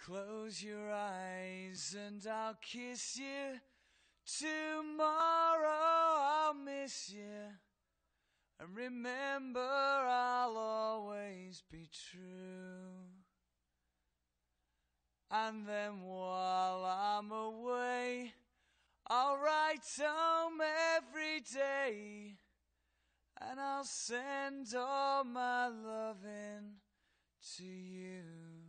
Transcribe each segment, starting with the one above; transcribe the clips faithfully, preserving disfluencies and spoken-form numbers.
Close your eyes and I'll kiss you. Tomorrow I'll miss you. And remember, I'll always be true. And then while I'm away, I'll write home every day. And I'll send all my loving to you.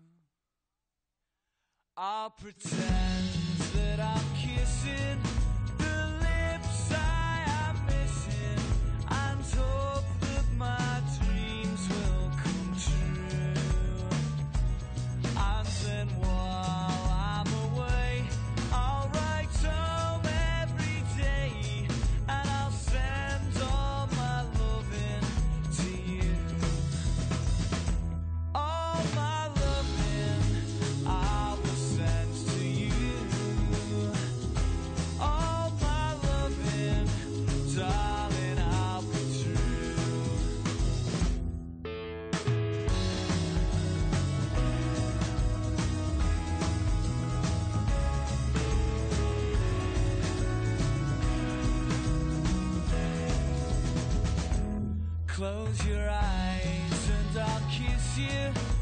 I'll pretend that I'm kissing the lips I am missing, and hope that my dreams will come true. And then while I'm away, I'll write home every day, and I'll send all my loving to you. All my loving I will send to you. All my loving, darling, I'll be true. Close your eyes and I'll kiss you.